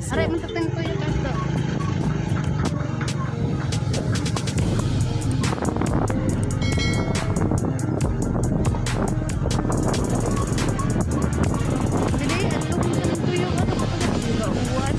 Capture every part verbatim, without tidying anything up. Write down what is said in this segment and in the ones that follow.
Aray, matatan ko yung kasto. Dili, ato kung saan ko yung ano kapag gawuan.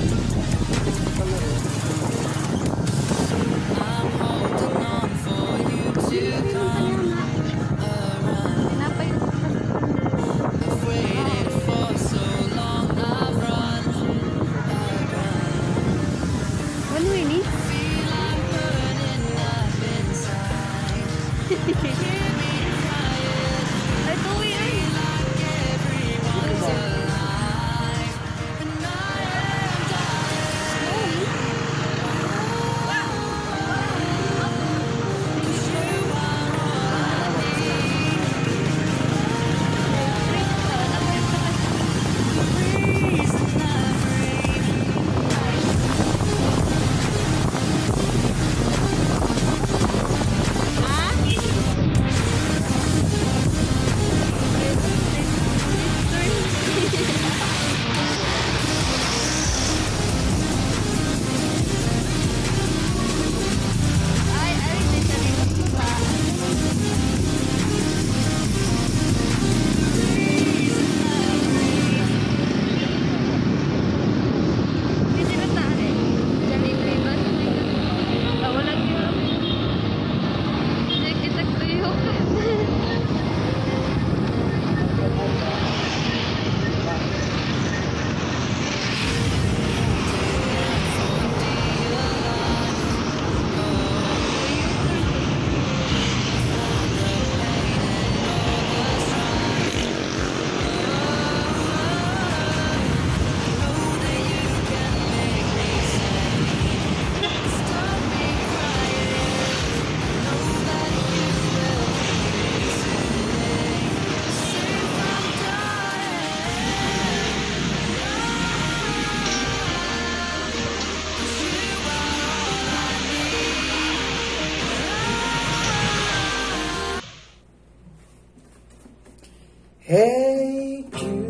Hey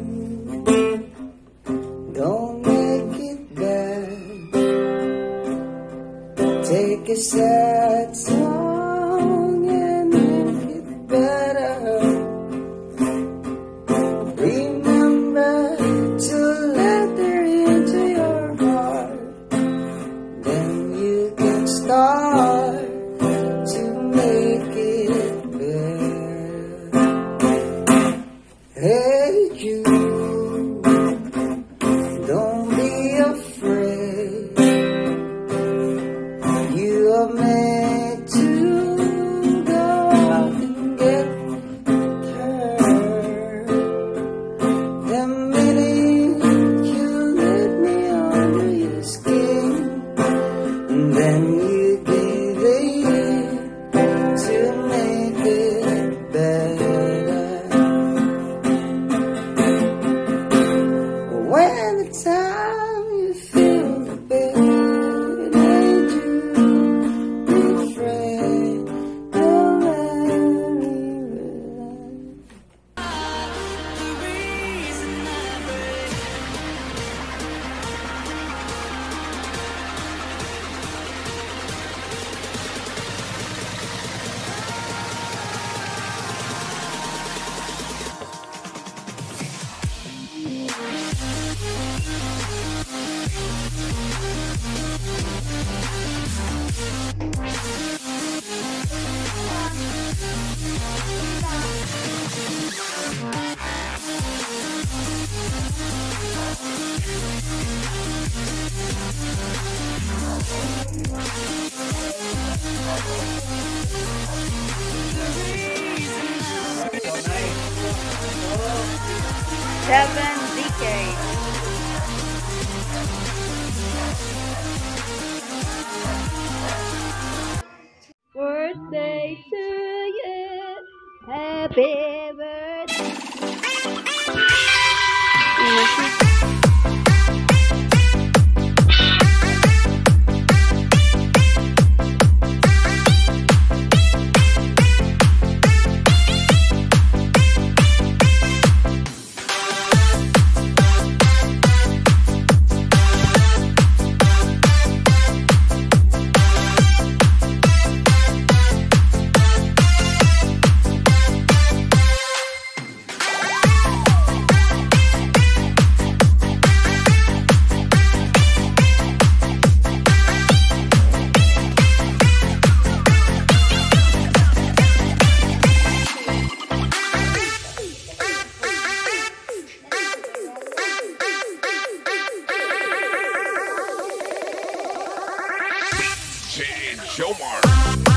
Jude, don't make it bad. Take a sad song and make it better. Remember to let her into your heart. Then you can start to make it better. Hey Jude, don't be afraid. You are meant to go out and get hurt. The minute you let me under your skin, and then you give it to make it better. When the time you feel the pain, ain't you be afraid? Don't worry. Seven decades. Birthday to you. Happy birthday. Vintage Showmark.